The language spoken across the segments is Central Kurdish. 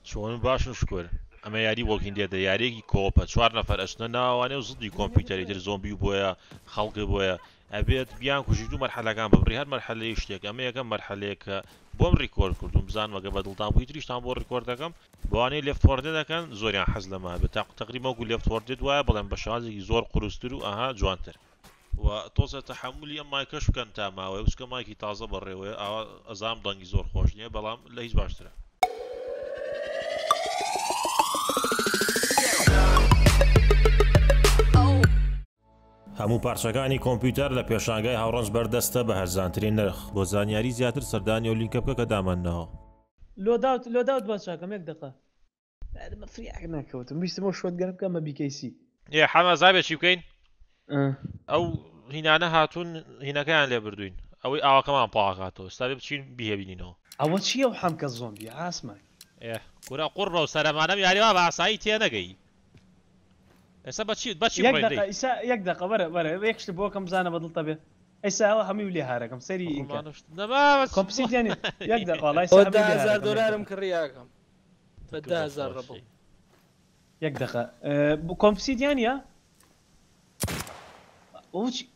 چۆن باشن شکۆر ئەمە یاری وەڵکین دێتە یاریەکی کۆپە 4 نەفەر ئەچنە ناوانێ و زدی کۆمپیوتەری تر زۆمبی بۆیە خەڵکی بۆیە ئەبێت بیان کوژی دوو مەرحەلەکان ببڕی هەر مەرحەلەی شتێک ئەمە یەکەم مەرحەلەیە کە بۆم ڕیکۆرد کردوم بزانمە گە بەدڵتان بووی تریشتان بۆ ڕیکۆرد دەکەم بۆوانەی لێفتوەردە دەکەن زۆریان حەز لەمە بە تەقریبا وەکو لێفتوەردێت وایە بەڵێن بە شازێکی زۆر قورستر و ئاها جوانتر و تۆزە تەحملی ئەم مایکەش بکەن تا ماوەی وچکە مایکی تازە بەڕێوەیە ئاوا ئەزام دەنگی زۆر خۆش نییە بەڵام لە هیچ باشترە هەموو پارچەکانی کۆمپیوتەر لە پێشانگای هاوڕەنج بەردەستە بە هەرزانترین نرخ بۆ زانیاری زیاتر سەردانی و لینکە بکە کە دامەنەوە لۆداوت باشاکەم یەک دقە مە فریاک ناکەوتم ویستمەوە شۆت گەرم بکەمە بیکەیسی حەمە زابێکی بکەین ئەو هینانە هاتوون هینەکەیان لێ بردوین ئەوەی ئاواکەمان پاڵاکاتەوە ستا بچین بیهێبینینەوە ئەوە چییە و حەمکە زۆمبی ئاسمان کورە قوڕە و سەرەمانەم یاریوا بە ئاسایی تێ نەگەی ئێستا بەچی یەک دقە بەرە یەکشت بۆکەم بزانە بەدڵتە بێ ئێستا ئەوە هەمووی لێ هارەکەم سەری کۆمپیوتەر یەک دقە وڵای $10,000 کڕیاکەم بە 10,000 ڕەبڵ یەک دقە کۆمپیوتەریانە ئەوچی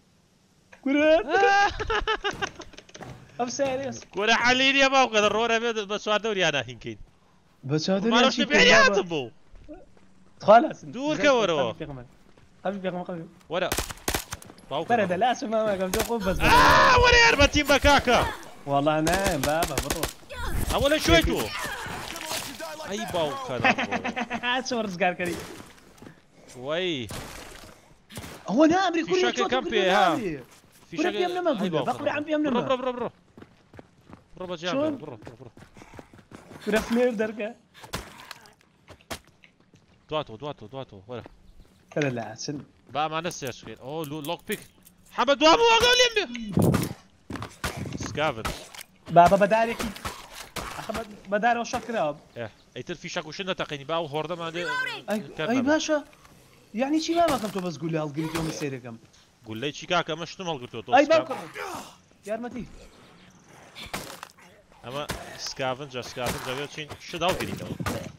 ئەم سەریس کورە عەلیریە باوکە ڕۆرە بێت بە چوار دەوریانە هینکەین بە چوار ماڵۆشتە پێریاتم بوو دوورکە وەرەوە وەرە بەرە دەلاسم ماماکەم تۆ خۆ بەس وەرە یارمەتیم بە کاکە وەڵا نایم بابە بڕۆ ئەوە لە شوێ تۆ ئەی باوکە چۆن ڕزگارکەری وەی ئەوە نابری فیشەکەم پێ ها پێم نەمە بەقورعم پێم نەمە بڕۆ بەجیان بڕۆ فرە فلێر دەرکە دواتەوە وەرە کەرە لە ئاچن با ئەمانە سێشکەین ئۆ لۆک پیک حەمە دوام وەگەڵ لێم بێ سکاڤن بابە بەدارێکی بەدارەوە شەکراوە ئەیتر فیشە کوشن نەتەقینی با و هۆڕدەمان لێ ئەی باشە یعنی چی مامەکەم تۆ بەس گولە هەڵگریتەوە سێرەکەم گولەی چی کاکە ئەمە شتم هەڵگرتووە ئەی باوکە یارمەتی ئەمە سکاڤن دەبێت چین شت هەڵگرینەوە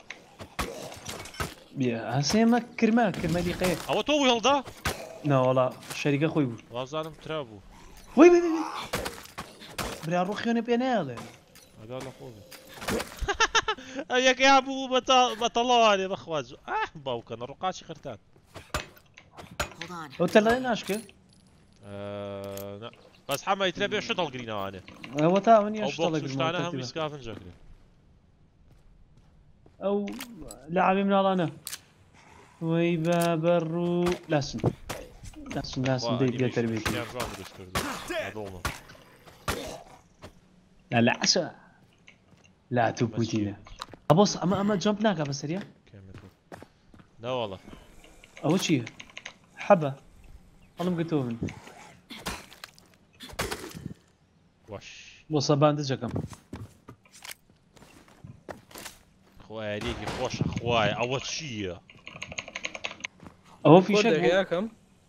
هەسێمە کرمە دیقەیە ئەوە تۆ بووی هەڵدا ناوەڵا شەریکە خۆی بوو وازانم ترا بوو وەی برا ڕوو خوێنە پێ نایڵێ یەکیا بوو بەتەڵەوانێ بەخواز باوکەنە ڕووقاچی خرتان ئەو تەلای ناشکە بەس حەمەیترە بێ شت هەڵگرینەوانێ ئەوە تا منی شتانە هەمووی سکاڤن جەکرێت ئەو لە عاوی مناڵانە وەی بەبەڕ و لاسن دەی بێتەربێت لا عسە لا تو پوتینە ئەبۆس ئەمە جەمپ ناکە بەسەریە ناوەڵە ئەوە چییە حەبە هەڵم گرتەوە من بۆ سەبان دەجەکەم خۆیاریەکی خۆشە خوایە ئەوە چییە ئەوە فیشە یاکەم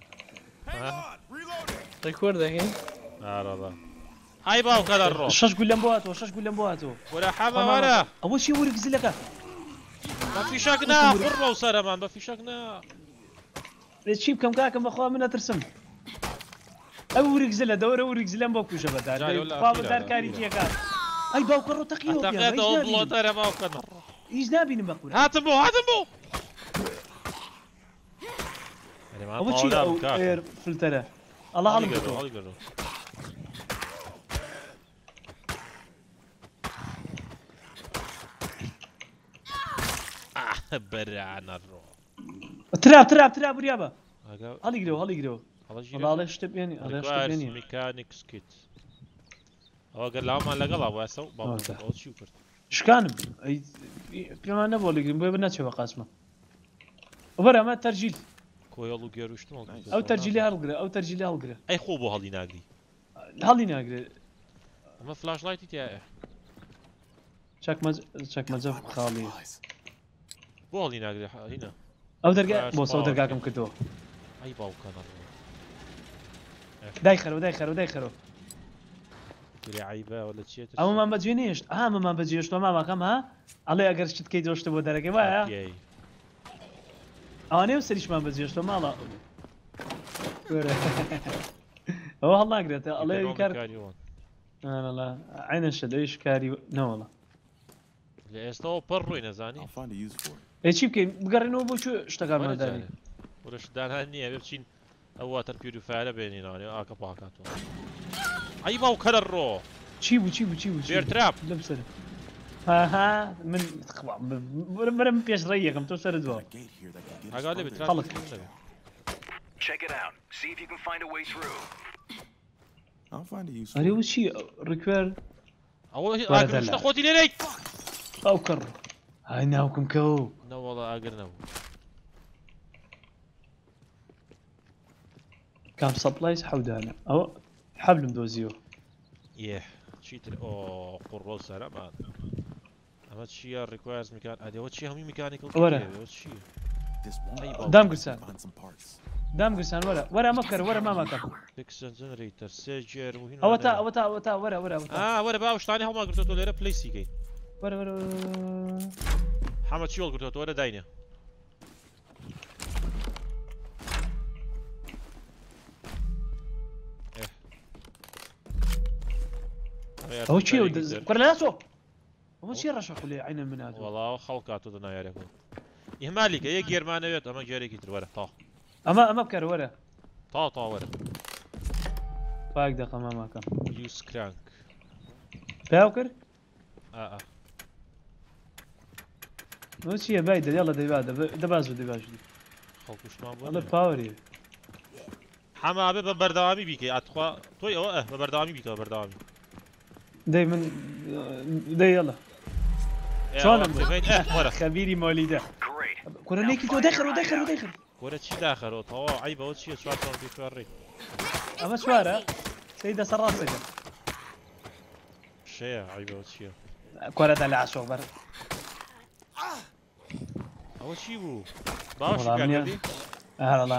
ڕێکۆر دەهێن ئای باوکە دەڕۆ 6 گول لەم بۆهاتەوە وەرە حەمە وەرە ئەوە چی وەرگزلەکە بە فیشەک نا بڕۆ و سەرەمان بە فیشەک نا چی بکەم کاکەم بەخوا من ئەترسم ئەو وەرگزلە دەوەرە وەرگزلەم بۆ کوژە بەدار کاری تێکات ئەی باوکە ڕۆ تەقیەوە بڵۆتەرە باوکە نەڕۆ هیچ نبینم بەقورە هاتم بۆ ئەوە چی ئەو ئێر فلتەرە ئەڵا هەڵگرتەوە بەرانەڕۆ ترا بریابە هەڵیگرەوە هەڵاڵێ شتە بێنی میکانیکس کیت ئەوە گەر لاوەمان لەگەڵا واسە و باوکە چی کرد شکانم پێمان نەبووە لەگرین بۆیە بنەچێوە قاسمە وەرە ئەمە تەرجیل کۆیەڵ و گێروشتم ئەو تەرجیلی هەڵگرە ئەی خۆ بۆ هەڵی ناگری هەڵی ناگرێت ئەمە فلاش لایتی تایە چەکمەجە خاڵی بۆ هەڵی ناگرێ هینە ئەو دەرگا بۆ سەو دەرگاکەم کردەوە ئەی باوکە نەڕۆ دایخەرەوە تري عيبه ولا شيء ئەمەمان بەجێ نێشت ئامەمان بەجێشتۆ ماماکەم ها ئەڵێ ئەگەر شت کەی دۆشتە بۆ دەرەکەی وایە ئەوانەیە سەریشمان بەجێشتۆ ماڵە ئەوە هەڵ ناگرێتە ئەڵێ کار عینەشە دەویش کاری نەوەڵە لە ئێستاەوە پڕ ڕووی نەزانی چی بکەین بگەڕێنەوە بۆ شتەکانماندانی وەرەشدانان نییە بێ بچین ئەو واتەر پیورفایرە بێنینەوەێ ئاکە پاکاتەوە ئەی باو کەرە ڕۆ چی بوو چی بوو چی بوو بێرتراپ لەم سەر هاها من برم پێش ڕێی یەکەم تۆ سەرت بووە ئاگا لێ خەڵک ئەرێ و چی ڕیکوێر ئەوە ئاگرشتە خۆتی لێرەیت ئەو کەڕ های ناوکم کەو نەوەڵە ئاگر نەبوو کام سەپلایز حەودانە ئەوە حەبلم دۆزیەوە یێ چیتر ئۆ قوڕۆ سەرەمان ئەمە چیە ڕیکوایرز میکان ئەدەوە چی هەمووی میکانیکڵ چی دامگرسان دامگرسان وەرە وەرە ئەمە بکەرە وەرە ماماکە فیکسن جنریتەر سێ جێر ئەوە تا ئەوە تا ئەوە تا وەرە وەرە وەرە با شتانی هەڵماگرتۆ لێرە پلیسیکەی وەرە وەرە حەمە چی وەڵگرتۆ وەرە داینە ئەوە چی کۆرە لاسۆ ئەوە چی ڕەشە خولێ عینە منات وەڵاو خەڵکاتۆ دەنا یاریەکە ئیهمالیکە یەک گێرمانەوێت ئەمە گێرێکی تر وەرە تا ئەمە بکەرە وەرە تا وەرە پاک دەقە ماماکە یوس کرانک پیاو کرد ئەوە چییە بای دەیاڵە دەیبات دەباز و دەباش خەڵکوشمان ئەڵە پاوەری حەما بێ بە بەردەوامی بیکەی ئاتخوا تۆی ئەوە بە بەردەوامی بیکەوە بەردەوامی دەی من دەیڵە چۆنم وەرە خەبیری مۆلیدە کۆرەنێکی تۆ دەخەرەوە دەخەرەوە دەخەر وەرە چی داخەرەوە تەواو عیبەوە چییە چوار خوێڕێ ئەمە چوارە سەی دەسە ڕاستەکە شەیە عیبەوە چییە کۆرەدا لە عاشۆ بەر ئەوە چی بوو باشی هەڵا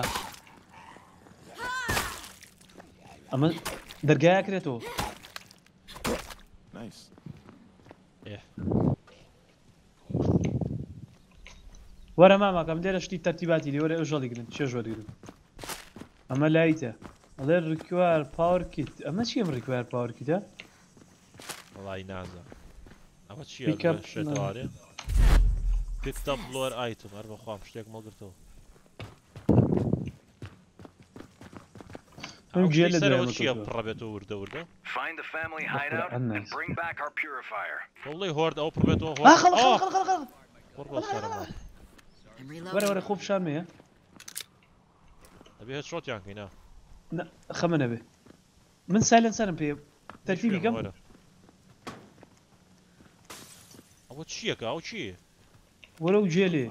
ئەمە دەرگایە کرێتەوە وەرە ماماکەم لێرە شتی تەرتیباتی لێ وەرە ئەوژەڵی گرن چێ ژۆرگرن ئەمە لایتە ئەڵێ ڕیکوار پاوەرکیت ئەمە چیم ڕیکوار پاوەرکیتە وڵی نازە ئەمە چییە شێتوارێ پیکتە بلۆر ئایتم هەر بەخوام شتێک مەڵگرتەوە چییە پڕەبێتەوە وردە وردە وڵی هۆرد ئەو پڕبێتەوە وەرە وەرە خۆ پیشانمەیە ئەبێ هێت شۆتیان کەینا خەمە نەبێ من سایلەن سەرم پێ تەرتیبی کەم ئەوە چییەکە ئەو چییە وەرە و جێلێ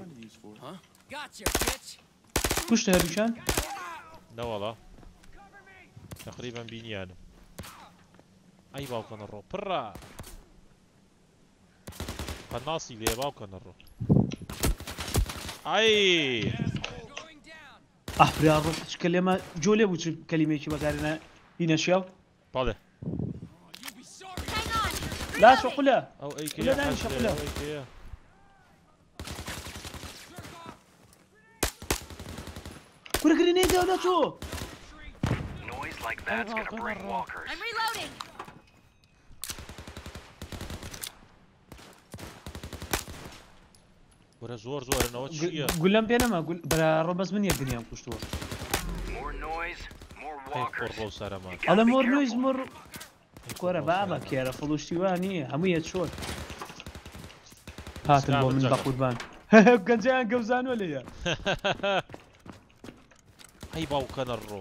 کوشتە هەردووشان نەوەڵا تقریبا بینیانم ئەی باوکەنە ڕۆ پڕە قەناسی لێ باوکەنە ڕۆ ئای ئەحرا ڕۆژ چکە لێمە جۆ لێ بوو چ کەلیمێکی بەکارێنە هینە شیاو بەڵێ لاسۆ قولە ئەو قولە دانیشە قولە کورە گرێنەی داو لە تۆ وەرە زۆر زۆرنەوە چییە گولەم پێ نەما بەرا ڕۆبەس من یەکگنیان کوشتووە ڕۆ سەرەمان ئەڵە مۆر نوێز مڕ کۆرە بابە کێرە فڵوشتیوان نییە هەموو یەک شۆر هاتن بۆ من بە قوربان گەنجیان گەوزانوە لێیە ئەی باوکەنە ڕۆ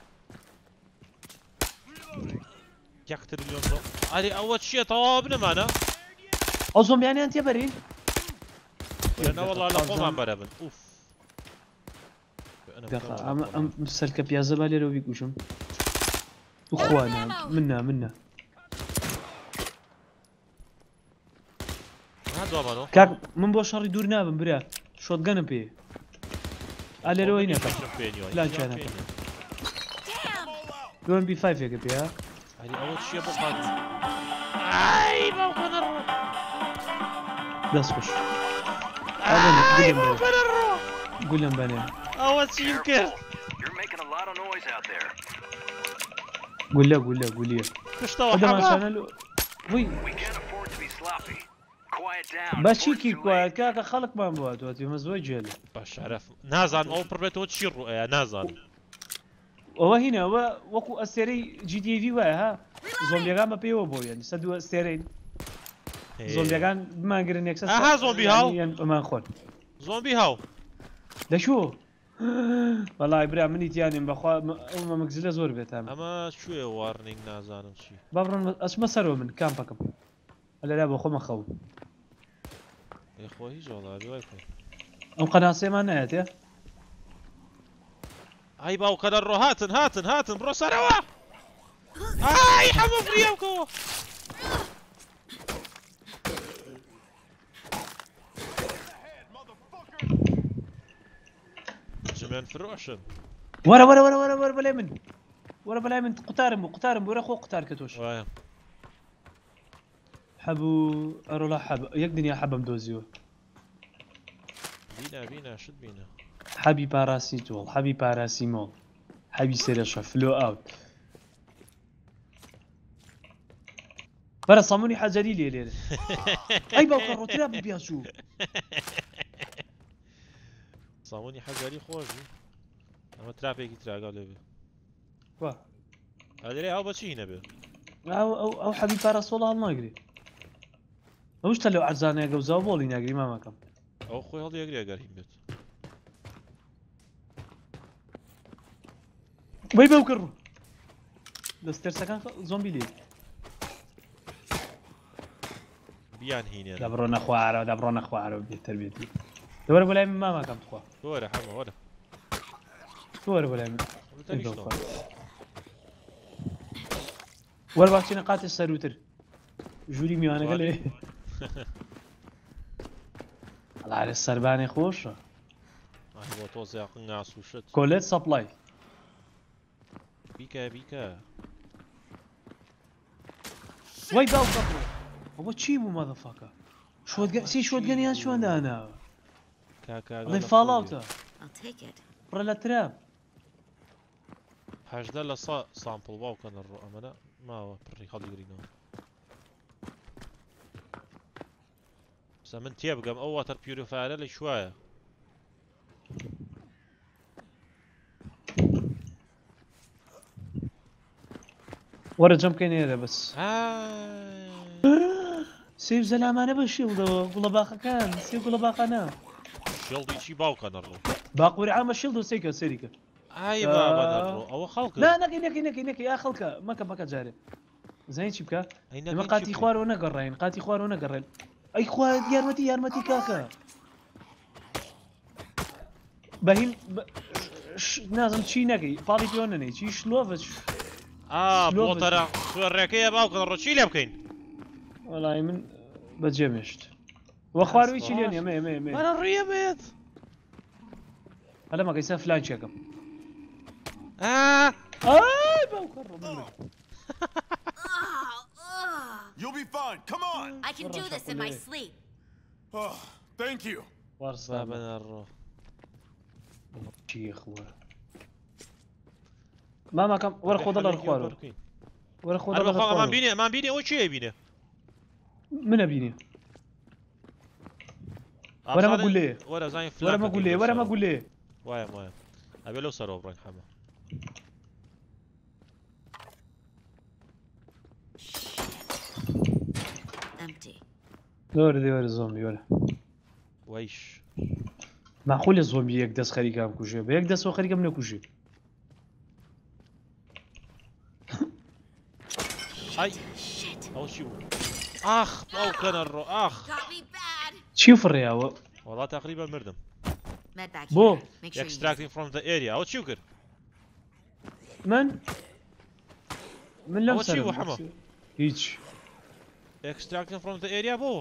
1 تریلیۆن ڕۆ ئەرێ ئەوە چییە تەواو بنەمانە ئەو زۆمبیانیان تێبەرین نەوەڵا لە خۆمان بەرە بن ئوف ئەم سەرکە پیازە با لێرەوە بیکوشم خوانە منە کاک من بۆ شەڕی دوور نابم برا شۆتگەنم پێ ئالێرەوەی نەکە لانچانەکە دوم بی 5 پێ ئەوە چییە بۆ ئای باوکە نەڕۆ دەست خۆش ئای باوکە نەڕۆ گولم بەنێ ئەوە چیم کرد گولە گولە گولیە پشتەوە دەماشانە وی بەچیکی کوایە کاکە خەڵکمان بووە دوێمە زۆر جێلە بەشەرەف نازانم ئەو پڕبێتەوە چی ڕوئەیە نازانم ئەوە هینەوە وەکو ئەستێرەی GTV وایە ها زۆمبیەکان بە پێوە بۆ یانی سەد ئەستێرەین زۆمبیەکان بمانگرن یەکسەر ئاها زۆمبی هاو ئەمان خۆن زۆمبی هاو دەچوو وەڵای برا منی تیانیم بەخوا ئەومە مەگزلە زۆر بێتان ئەمە کوێ وارنینگ نازانم چی بابڕۆن ئەچمە سەرەوە من کامپەکەم لەلا بۆ خۆمە خەوم خۆ هیچ وڵاتی وای کوێ ئەم قەناسێمان نایەتێ ئای باوکە نەڕۆ هاتن بڕۆ سەرەوە ئای هەموو فریەوکەوە جمێن فرۆشن وەرە وەرە وەرە وەرە وەرە بەلای من وەرە بەلای من قوتارم بوو وەرە خۆ قوتار کە تۆش وایە حەبوو ئەرۆڵا حەب یەک دنیا حەبم دۆزیوە بینە شت بینە حەبی پاراسی تۆڵ حەبی پاراسی مۆڵ حەبی سێرەشە فلۆ ئاوت بەرە سەمونی حەجەری لێ لێرە ئەی باوکە ڕۆترا بیاسوو سامونی حەجاری خۆشی ئەمە تراپێکی تراگا لێبێ وا ئەدرێ ئەو بەچی هینەبێ ئەو حەبی پاراسۆڵ هەڵ ناگرێ ئەو شتە لەو عەرزانەیە گەوزاو بۆڵی ناگری مامەکەم ئەو خۆی هەڵدەیەگرێ ئەگەر هین بێت وەی بەو کڕ دەستێرسەکان زۆمبی لێ بیان هینێ دەبڕۆ نەخوارەوە دەبڕۆ نەخوارەوە بێتەر بێتی دەوەرە بەلای من مامەکەم بخوا وەرە هەموو وەرە وەرە بەلای من وەرە باچینە قاتێ سەروتر ژووری میوانەکە لێ هەڵارێ سەربانێ خۆشە بۆ تۆزە یاقن ناسووشت کۆلێت سەپڵای بیکە وای باوکە ئەوە چی بوو مەدەفاکە سی شۆتگەنیان چۆنداناوە ئەڵێ فاڵاوتە بڕە لە تراب هەژدە لە سامپڵ باوکە نەڕۆ ئەمەە ماوە پڕی هەڵیگرینەوە من تێبگەم ئەو واتەر پیورفایرە لە شوایە وەرە جەم بکەین ئێرە بەس سێو زەلامانە بە شیڵدەوە گوڵە باخەکان سێ گوڵە باخانە شێڵدی چی باوکە نەڕۆ باقووری ئامە شیڵد و سێکە سەریکە ئای بابا نەڕۆ ئەوە خەڵکە نەکەی یا خەڵکە مەکە جارێ زانی چی بکە ئەمە قاتی خوارەوە نەگەڕین قاتی خوارەوە نەگەڕێن ئەی خوا یارمەتی کاکە بەهیم نازم چی نەکەی پاڵی پێوە نەنێ چی شلۆڤە بۆتەرە ڕێکەیە باوکە ڕۆ چی لێ بکەین وەڵای من بەجێمێشت وە خواروی چی لێن ئێمە ڕێ بێت هەلە مەکەی سە فلانچێکم You'll be fine. Come on. I can do this in my sleep. Oh, thank you. وارسابە نەڕۆ چی خوارە مامەکەم وەرە خۆ دەڵەر خوارەوە وەرە خۆ ئەمان بینێ ئەوە چیە بینێ منە بینێ وەرەمە گولێ وەرە زانین وەرەمە گولێ وایە ئەبێ لەو سەرەوە بڕۆین هەمە دۆرە دێوەرە زۆمبی وەرە وایش ماخۆ لە زۆمبی یەک دەست خەریکام کوژێ بە یەک دەستەوە خەریکەم نەکوژێ ئای ئەو چی بوو ئاخ باوکە نەڕۆ ئاخ چی فڕێیاوە وەڵا تقریبا مردم بۆ extracting from the area ئەو چی کرد من لەم چی بوو حەمە هیچ extracting from the area بۆ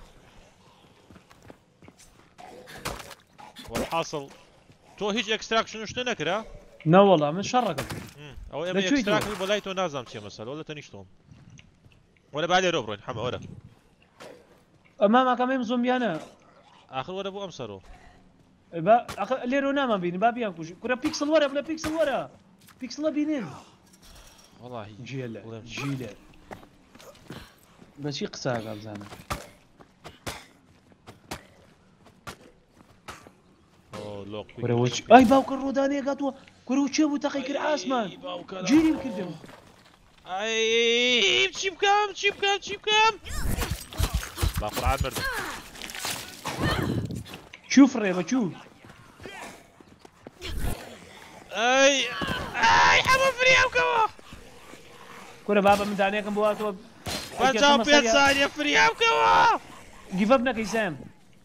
والحاصل تۆ هیچ extraction شتە نەکرا نەوەڵا من شەڕەکەم ئەو ئێمە extraction بۆ لای تۆ نازانم چیە مەسەلە وەڵە تەنیشتۆم ولا بعد روبرين حما ولا امامك امام زومبيانا اخر ولا ابو امسرو با ليرو نام بين بابيان كوش كره بيكسل ورا بلا بيكسل ورا بيكسل بينين والله جيله جيله بس يقسا قال زعما اوه لوك كره وش اي باوكر روداني قاتوا كره وش ابو تقيك عاسمان جيري كردم اي تشيب كام باقر عاد مرد شوف ريبه شوف اي حما فريام كوا كره بابا من دانيك بواتو فجأة بيت ثانية فريام كوا جيف ابنا كيسام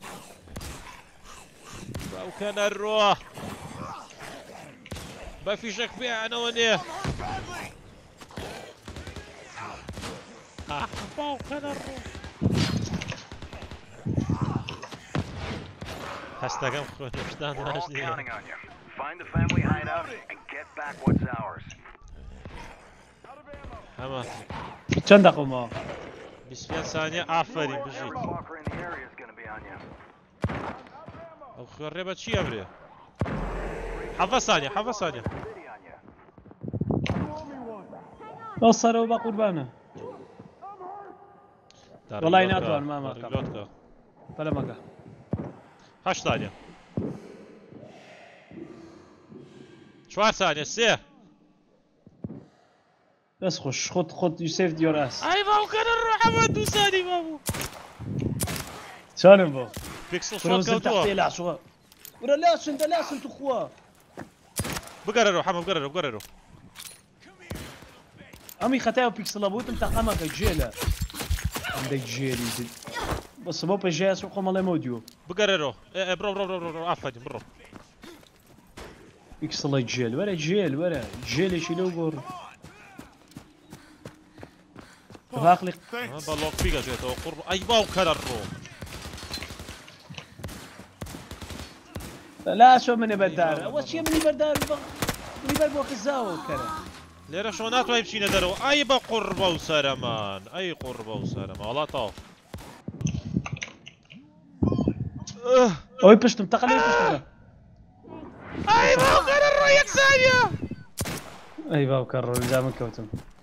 وكان الروح ما في شك فيها انا ونيه وكان الروح هستقم خويا شدان ناشدي Find the family hideout and get back what's ours. حما كم دقيقة ما 20 ثانية عفري بجيت Walker in the area is gonna be on you. او خويا الريبة شي ابري حفظ ثانية City on you. وصلوا بقربانه والله يناتوان ما ريلوتكا فلا مكا 8 ثانية 4 ثانية سيه بس خش خد يو سيف يور اس اي بابو كان الروح حمد وساني بابو سالم بو بيكسل كروز شوت تحت كوتوا لا شو ولا لا انت لا انت اخوه بقرروا حمد بقرروا امي ختاو بيكسل ابوت انت قمك جيله عندك جيلي بس مو بجاس وقوم الله موديو بقرروا برو عفدي برو بيكسل جيل ولا جيل يشيلوا بور فاخلق بالوك فيك جيتو قرب اي باو كان الروح لا شو من بدار اول شيء من بدار من بدار خزاو كره ليرة شونات واي بشينا درو اي بقربة وسرمان اي قربة وسرمان والله طاف اوي بشتم تقلي بشتم اي باو كان الروح يك ثانية اي باو كرر زعما كوتم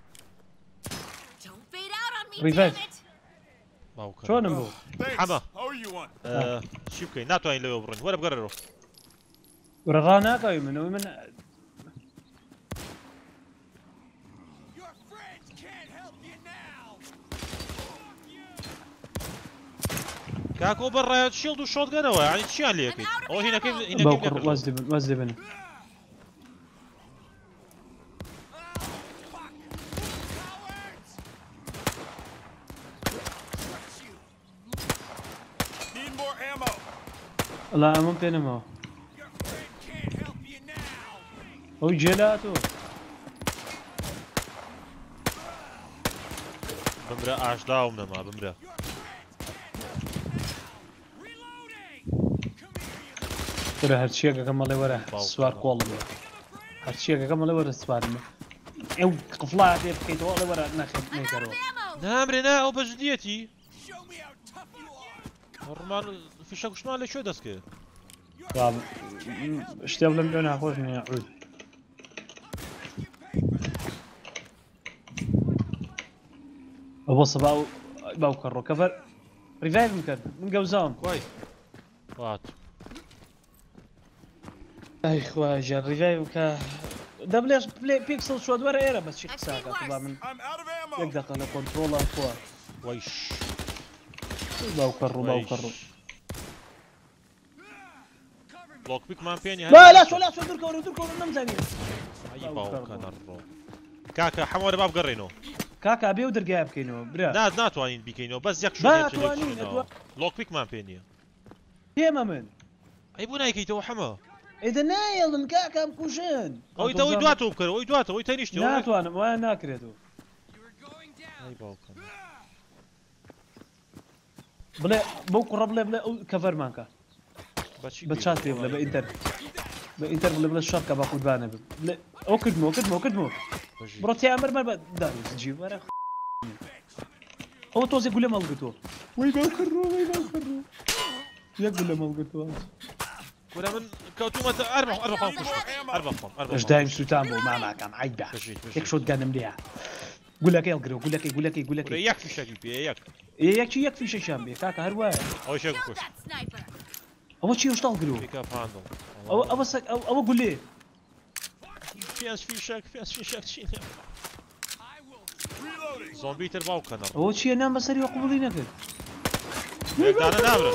Don't fade out on me, Revive. damn it! باو كان شلون نبو Thanks. حما. How are you on? شو بكي ناتو اين لو برن ولا بقرروا ورغانا كاي من Your friends can't help you now. كاكو برا شيلد وشوت قنوا يعني تشي عليك او هنا كيف باوكر وزدبن Need more ammo. لا ممكن ما Your friend can't help you now. هو جيلاتو بمرا اعش داومنا ما بمرا ترى هالشيء كمل لي ورا سوار كوالم هالشيء كمل لي ورا سوار او قفلا كيف كيت والله ورا ناخذ نيكرو Ammo! نامرنا او بجديتي Show me how tough you are. نورمال في شك شمال شو دسكه طب اشتغل من اخوش يعود ابص باو كرو كفر ريفايف من قوزام كويس وات اي خواجه ريفايف ك دبليش بلاي بيكسل شو ورا ايرا بس شي ساعه طبعا من I'm out of ammo. يقدر على كنترول اخوه ويش باو كرو بلوك بيك مان بيني لا شو دركو نمزاني اي باو كان الرو كاكا حمود باب قرينو كاكا ابي ودر جاب كينو برا ناتوانين بيكينو بس يك شو ناتوانين، لوك بيك مان بيني كيما من اي بو نايكي تو حما اذا نايل كاكا مكوشن او يدواتو بكرو يدواتو ويتانيشتي ناتو انا ما ناكريتو اي باو كان بلا بوكو رب بلا كفر مانكا باتشي بتشاتي بلا بانتر بلا الشركه باخذ بانا بلا اوكدمو بروتي امر ما داري تجيب ورا ئەوە تۆزێک گولە مەڵگرتووە وەی باو کڕۆ وەی باو کڕۆ یەک گولە مەڵگرتووە ولا من كوتومة أربع خام ئەشدایم سووتان بۆ ماماکەم عیبا یەک شۆت گەنم لێە گولەکەی هەڵگرەوە گولەکەی يك في شكل بيه يك یەکی یەک فیشەشیان بێ کاکە هەروایە أول شيء كوش ئەوە چی هێشتا هەڵگرەوە في كاف عنده ئەوە گولێ في شك شيء زومبي ترباو كنر ئەوە چییە نام بەسەری وە قوبڵی نەکرد أنا نابرة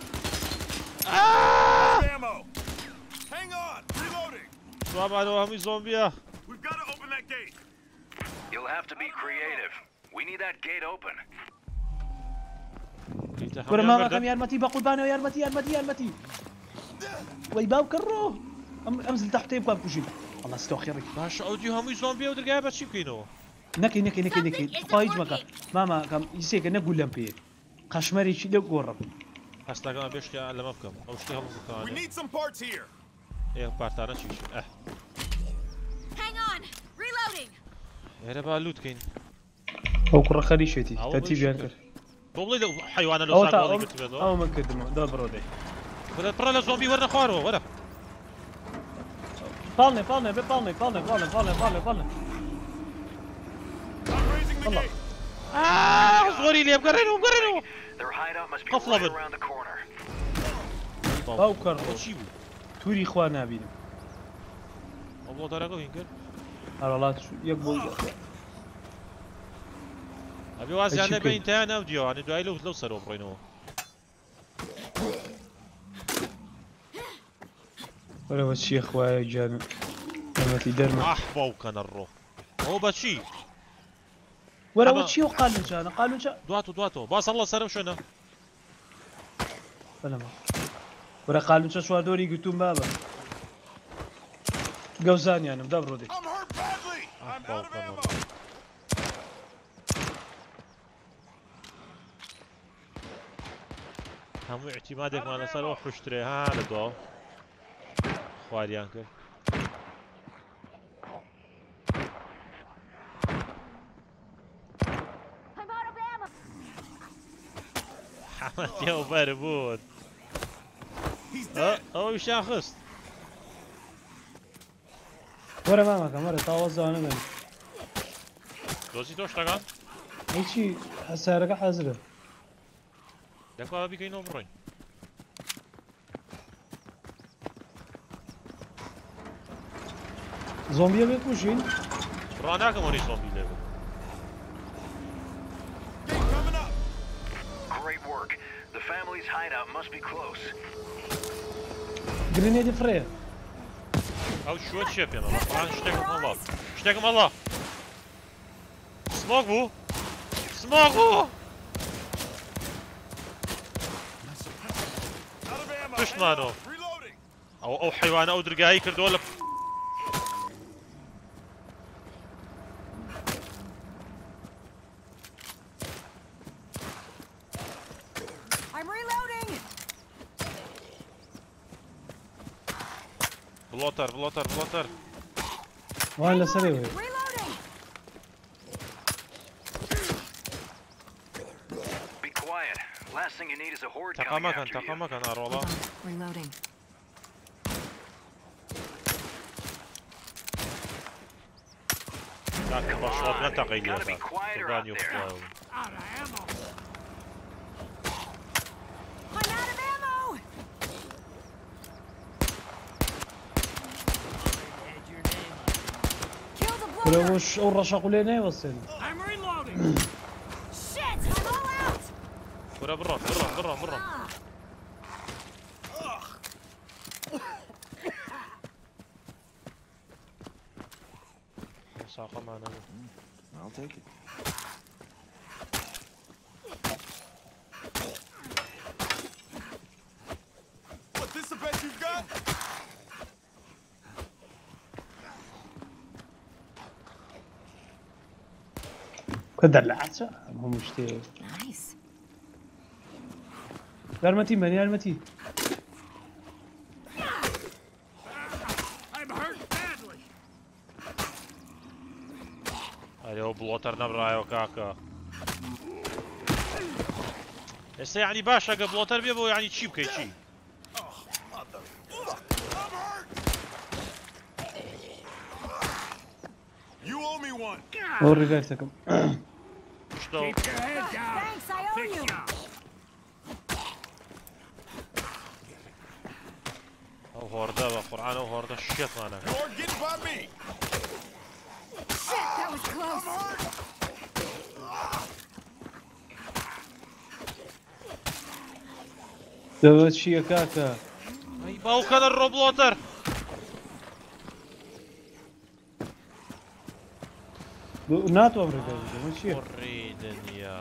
Ammo. Hang on. Reloading. شو بعده همي زومبيا We've got to open that gate. You'll have to be creative. We need that gate open. وەرە ماماکەم یارمەتی بە قوربانەوە یارمەتی وەی باو کڕۆ ئەم زلتە حتەی بکوان کوژین ئەڵڵا ستۆ خێڕی باش أودي همي زومبيا ودرجة بس شو كينو نەکەی پاییج مەکە ماماکەم ئیسێکە نەگول لەم پێ قەشمەرێکی لێ گۆڕم هستا كمان بيشتي على مفكم أو شتي هم We كمان need some parts here. إيه بارتانا شيء Hang on. Reloading. هذا بالوت كين ئەو کوڕە خەریشێتی تەتی بیان کرد والله لو حيوان لو ئەو صار تا والله قلت له ئەو من کردمەوە دا بڕۆ دەی ولا برا لا زومبي ورنا خوارو ولا پاڵنێ I'm raising the gate. صغيري لي بقرنوا Their hideout must be Off right level. around the corner. باو کڕۆ شيء تووری خوا نابینم والله تراكو هينكر هەرڵات یەک بۆ أبي واسع أشي أنا كده. بين تانا وديو يعني دعي لو صاروا برينو وەرەوە چیە خوایە گیان ئەمەتی دەرمە أحبو كان الروح هو بشي وەرەوە أما- چیە قالونچانە قالونچە دواتو باص الله سلام شنو بەلەمە وەرە قالونچە چواردۆری گرتووم بابە گەوزانیانم دا بڕۆ دەی I'm hurt badly. I'm out of ammo. هم اعتمادك ما نسال وحشتري هذا دو خواريان كر I'm out of ammo. حمد يا بربود He's dead. او شاخص وەرە مامەکەم وەرە تاوەزانە بن دوزي توش تاقان هیچی هەسارەکە حەزرە دكوا ابي كاينو برين زۆمبیە بێکوژین راناك موني زومبي ليفل Gate coming up. Great work. The family's hideout must be close. گرنێدی فرێ او شو تشيف يا ماما طبعا اشتكم الله سموك بو Out of ammo. Push Hang mano. on. Reloading. او حيوان او درقاي كردوا ولا I'm reloading. بلوتر وان لەسەرێ وێ Reloading. Be quiet. Last thing you need is a horde coming after you. تقامك انا رولا Reloading. لكن بشرط لا تقيل Gotta be quieter out there. I'm out of ammo. Kill the bloater. وەرەوەش ئەو ڕەشەق لێ نایوەسێن I'm reloading. Shit. I'm all out. برا برا Ah. ساقه معنا I'll take it. What, this the best you've got? کە دەرلەعاچە هەموو شتێ Nice. یارمەتی من یارمەتی I'm hurt badly. هذا هو بلوتر نبرايو كاكا ئێستا یعنی باشە ئەگە بڵۆتەر بێ بۆ یعنی چی بکەیت چی؟ You owe me one. ئەو ڕێگایتەکەم شتۆ Keep your head down. Thanks, I owe Pick you. you up. ئەو هۆردە بە قورعان ئەو هۆردە شێتمانەکە. You're getting by me. Shit, that was close. دەوە چییە کاکە؟ ئەی باوکەنە ڕۆبڵۆتەر. ناتوانم ڕێگای بگەم چییە؟ قڕی دنیا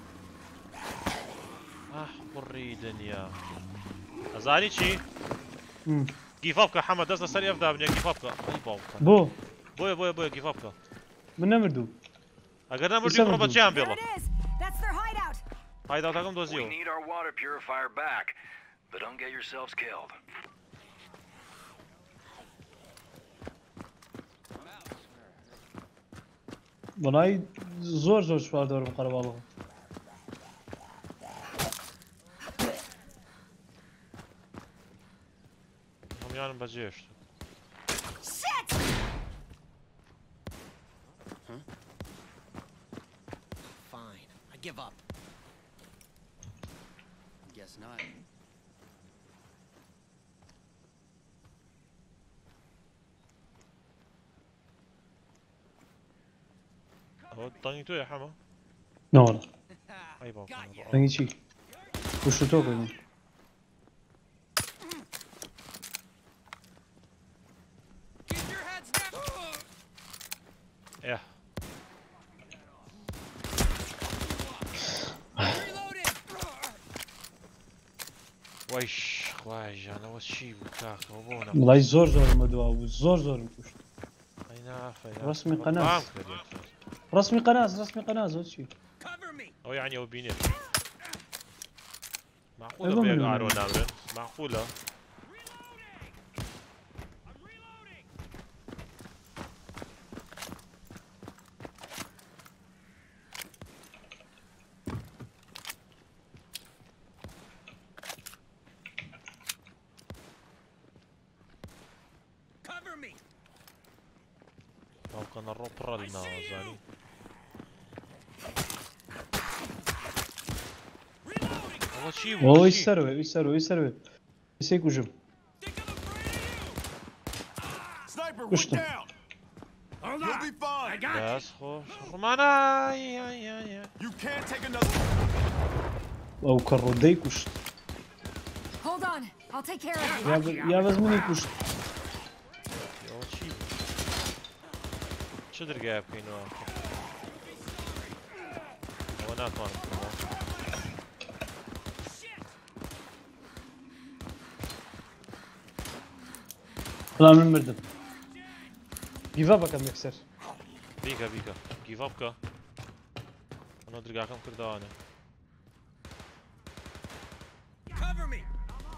قڕی دنیا ئەزانی چی؟ گیفا بکە حەمە دەست لەسەر ئەفدا بنێ گیفا بکە ئەی باوکە بۆ بۆیە گیفا بکە من نەمردوو ئەگەر نەمردی بڕۆ بەچیان There بێڵە it is. That's their hideout. هایداوتەکەم We دۆزیەوە need our water purifier back, but don't get yourselves killed. بەڵای زۆر شوار دەورم قەرەباڵەوە هەمویانم بەجێشت Shit! Fine. I give up. Guess not. ئەوە دەنگی تۆیە حەمە نەوەڵە ئەی باوکەنە دەنگی چی؟ پشت تۆ ببین Keep your heads down. ئێ Reloading. وایش خوای ژانەوە چی بوو کاکەوە بۆ نە بەڵای زۆرم بەدوا بوو زۆرم کوشت ئەی نافە ڕسمی قەناس. ڕسمی قەناز ئەو چی؟ Cover me. ئەو یعنی ئەو بینێت معقولە ئەوە بێک من ئارۆ نامرێن معقولە Cover me. باوکەنە ڕۆ پڕە ناوە زانی ئەوە چی بوو ئەوەی چی؟ سەروێ سی کوژم Think I'm afraid of you. Sniper, Push one them. down. You'll be fine. I got دەس خۆش ڕمانای you. Can't take another. ئەو کە ڕۆدەی کوشت Hold on. I'll take care of you. یا بەس منی کوشت ئەوە چی بوو چ دەرگایە بکەینەوە ئەوە ناتوانم بکەمەوە بەڵام من مردم گیڤا بەکەم یەکسەر بیکە گیڤا بکە ئەنە دەرگاکەم کردوانێ Cover me.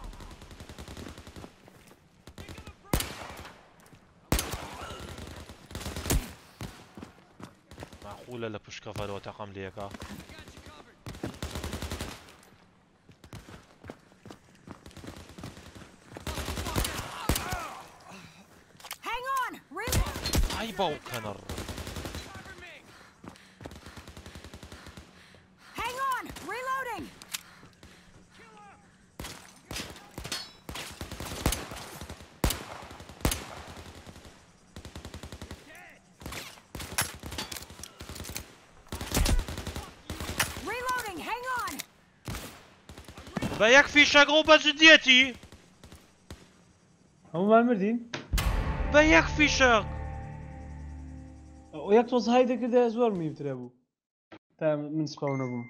معقولە لە پشت کەفەرەوە تەقەم لێکە Hang on. ئای باوکەنە ڕۆ Cover me. Hang on. Reloading. Reloading. Hang on. بە یەک فیشەک ئەو بەجددیەتی هەمومان مردین بە یەک فیشەک ئەو یەک تۆز های دەکردە زۆر میوترە بوو تا من سپاو نەبووم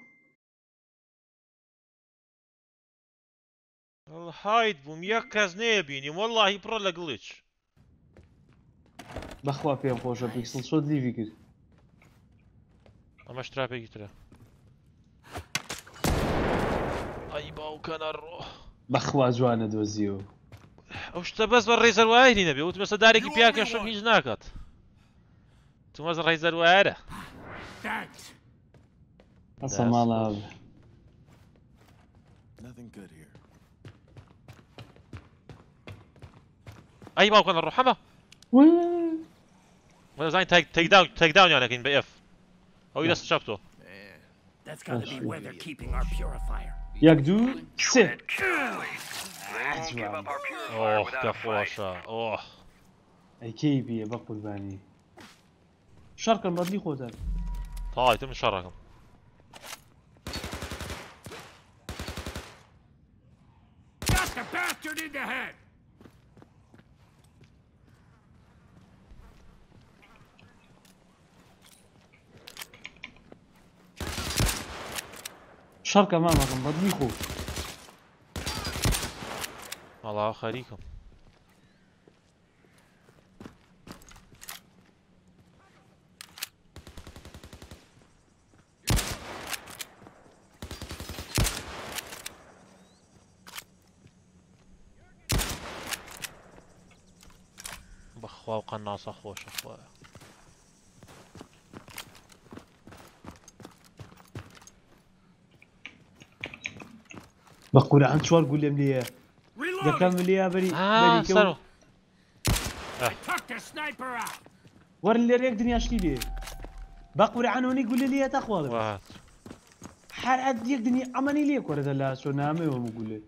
هاید بووم یەک کەس نەیەبینیم وەڵڵاهی پڕە لە گڵیچ بەخوا پێم خۆشە پیکسڵ شۆت لیڤی کرد ئەمە شتراپێکی ترە ئەی باوکەنە ڕۆ بەخوا جوانە دۆزیەوە ئەو شتە بەس بە ڕێزەروایری نەبێ وت مەسە دارێکی پیاکەشم هیچ ناکات تو مەز ڕێزەروایرە Thanks. ئەسە ماڵا Nothing good here. اي ما كان نروح حما وين ولا زين تيك داون يعني لكن بي اف او يدس شافته Man, that's gotta be where they're keeping our purifier. ياك دو سي Tread carefully. We won't give up our purifier اوه without a fight. كفوشة اوه اي كيبي بقول باني شركة بدلي خوتك طاي تم شركم Got the bastard in the head! شركة مامكم بدلي خو الله خليكم بخوا وقناص اخوش اخويا بقول عن شوار قول لي مليا ده كان مليا بري بري سرو Took the sniper out! ور اللي ريك دنيا شتيلي بقول عنوني قول لي تخوض وات حال عد يك دنيا اماني ليك ورد لا سونامي ومقول لي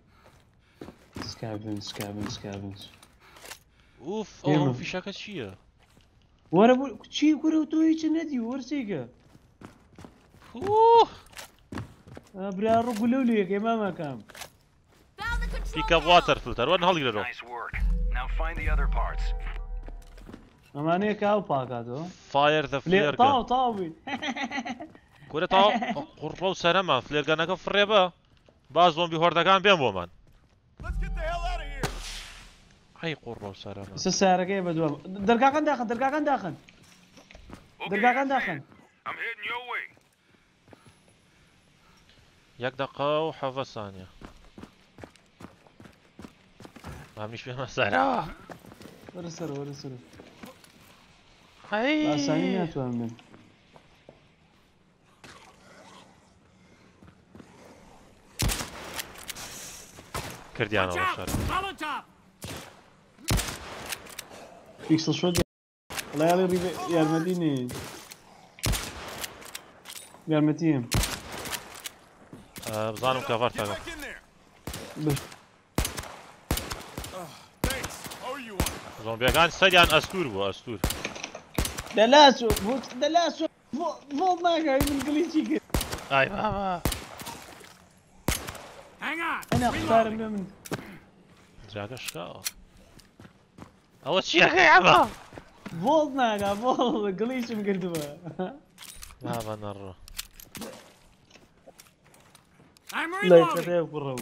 سكافنز اوف يلا. اوه في شاكة شيء ورا بو شي كورو توي ندي ورسيك اوه برا رو قولوا لي يا ماما كام Found the control بيك اب واتر فلتر وين هولي له Nice work. Now find the other parts. اماني كاو باكاتو فاير ذا فلير طاو طاوي كورة طاو قربو سلامة فلير كان اكف الريبا باز زومبي هوردا كان بين بومان Let's get the hell out of here! هاي قربو سلامة سسارة كيف بدو درقاقن داخل درقاقن داخل درقاقن داخل I'm heading your way. يك دقة وحفظ ثانية ما مش فيها مسارة ورسر هاي لا ثانية من كرديانا Watch out! وشار Molotov! بيكسل شو الله يا ربي يا المدينة يا المتيم بظانم كفرت Get back in there! بس Thanks. How are you on? زومبي كان سريعا استور بو استور دلاسو دلاسو فوق ما قاعد من قليشي اي بابا Hang on! انا اختار من جاك شكا اول شيء يا عبا فوق ما قاعد فوق قليشي من قلبه بابا نرى I'm لا reloading! يفتح قرروا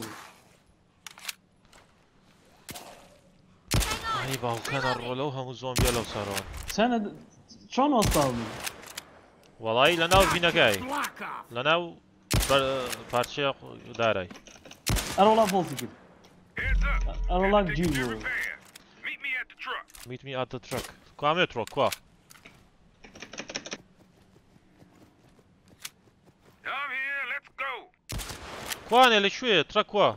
اي باو كان الرولوها مو زومبي لو صارون سنة شلون وصلني؟ والله لناو فينا جاي Block off! لناو بارشي داري انا والله فولتي كده Heads up. انا والله Take جيبه your repair. Meet me at the truck. meet me at the truck كوا مترو كوا Come here. Let's go. كوا انا اللي شوية تراك كوا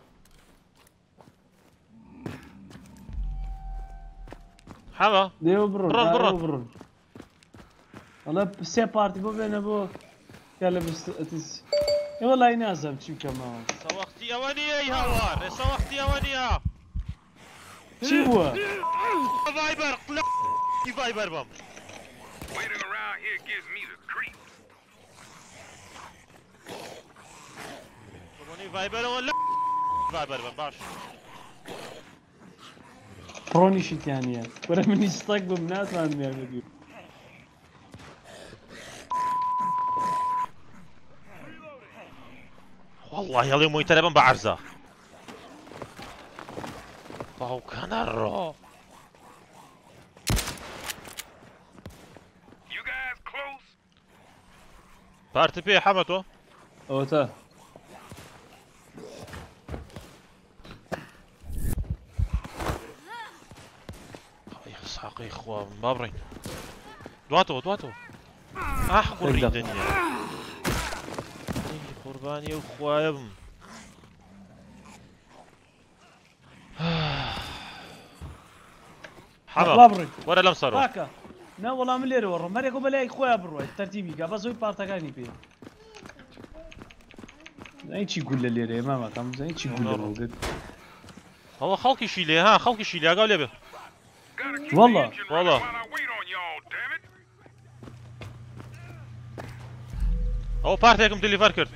حما ديو برون برون، برون. برون والله سي بارتي بو بين ابو قال بس تس والله يناسب شو كمان سوختي اوانية يا هوار سوختي اوانية شو هو؟ فايبر لا فايبر بام Waiting around here gives me the creeps. فايبر ولا فايبر بام باش بروني شيت يعني ولا من يستق بناس ما عندي فيديو والله يا اليوم ترى بعرزه فهو كان الرو You guys close? بارتي بي حمته اوتا يا ساقي اخوة بابرين دواتو قري الدنيا قرباني اخويا حما بڕۆی وەرە لەم سەرەوە باکە نا وەڵام من لێرە وەڕۆ مەرێک و بەلای خۆیان بڕۆیت تەرتیبیکە بە زۆی پارتەکانی پێ زای چی گول لە لێرە مامەکەم زای چی گول لە ئەوە خەڵکیشی لێ ها خەڵکیشی لێگاو لێبێ والله والله ئەوە پارتێکم دلیڤەر کرد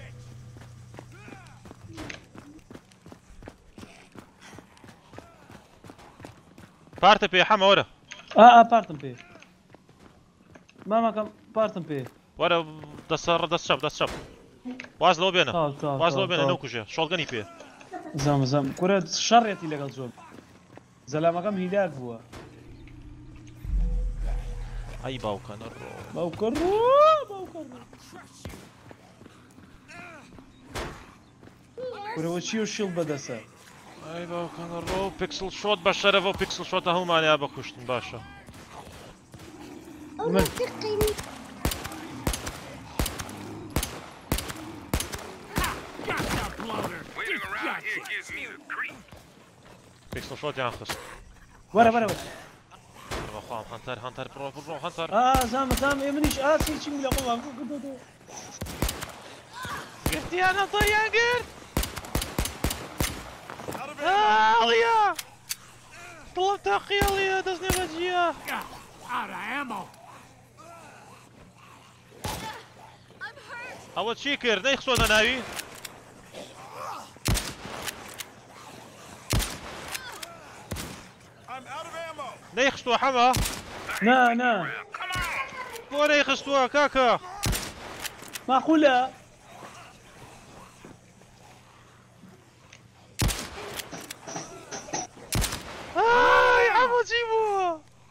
پارتە پێ حەمە وەرە پارتم پێ مامەکەم پارتم پێ وەرە دەست چەپ واز لەوە بێنە واز لەوە بێنە نەوکوژێ شۆڵگەنی پێ زەم کورە شەڕێتی لەگەڵ زۆر زەلامەکەم هیلاک بووە ئەی باوکەنە باوکە کورەوە چی و شیڵ بەدەسە ئەی باوکەنە ڕۆ پیکسل شۆت بە شەرەفە و پیکسل شۆتە هەمومانیا بەکوشتن باشە پیکسل شۆتیان خست وەرە بەخوام هەنتەر بڕۆ هەنتەر زام ئێمەنیش ئاسی چیم لە قۆڵام گرتیانە دەیان گرت ئاڵیا دڵم تاقیڵیە دەست نێبەجیە Out of ammo. ئەوە چی کرد نەیخسۆنە ناوی نەیخستووە حەمە نا بۆ نەیخستووە کاکە ماخولە ئای حەمە چی بووە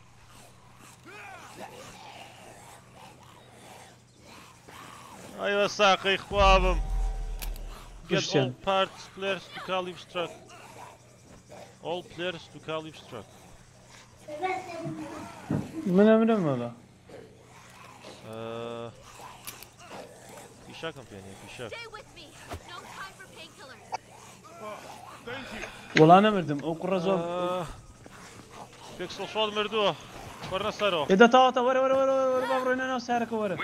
ئەیوە ساقەی خوابم Get all parts players to call leave struck. All players to call leave struck. منە مەڵە پیشاکم پێنیە پیشاک وەڵا نەمردم ئەو کوڕە زۆر پیکسل شۆت مردووە وەرنە سەرەوە ئێدە تاواتە وەرە بڕۆینە ناو سارەکە وەرە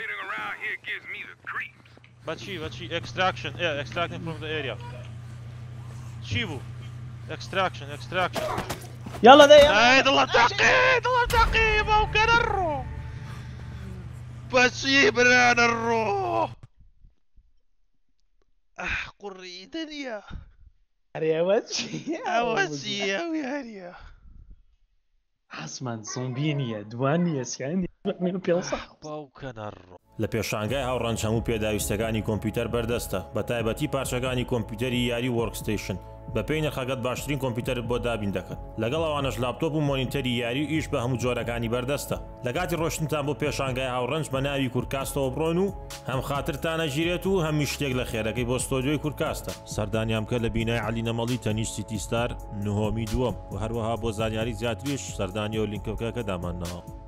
بەچی extraction extracting from the area چی بوو extraction یاڵە دەی دڵم تاقی باوکەرە ڕۆ بەچی برانە ڕۆ قوڕی دەنیە ئەرێوە ئەوە چی ئەوی هەریە حسمان زۆمبی نییە دوان نییە سیانی پێ باوکەنە ڕۆ لە پێشانگای هاوڕەنج هەموو پێداویستەکانی کۆمپیوتەر بەردەستە بە تایبەتی پارچەکانی کۆمپیوتەری یاری وەرکستیشن بە پێی نرخەکەت باشترین کۆمپیوتەرت بۆ دابین دەکەن لەگەڵ ئەوانەش لاپتۆپ و مۆنیتەری یاری و ئیش بە هەموو جۆرەکانی بەردەستە لەگاتی ڕۆشتنتان بۆ پێشانگای هاوڕەنج بە ناوی کورکاستەوە بڕۆن و هەم خاترتانە ژیرێت و هەمی شتێک لە خێرەکەی بۆ ستۆدیۆی کورکاستە سەردانیام کە لە بینای عەلی نەمەڵی تەنیش سیتی ستار نهۆمی دووەم و هەروەها بۆ زانیاری زیاتریش سەردانی و لینکەکە دامانناوە